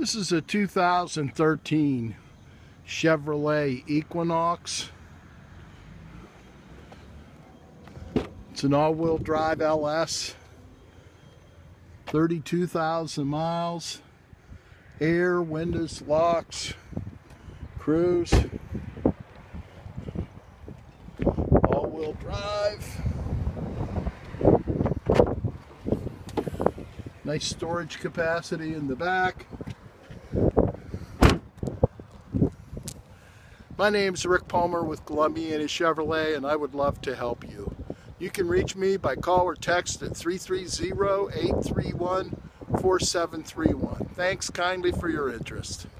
This is a 2013 Chevrolet Equinox. It's an all-wheel drive LS, 32,000 miles, air, windows, locks, cruise, all-wheel drive. Nice storage capacity in the back. My name's Rick Palmer with Columbiana Chevrolet, and I would love to help you. You can reach me by call or text at 330-831-4731. Thanks kindly for your interest.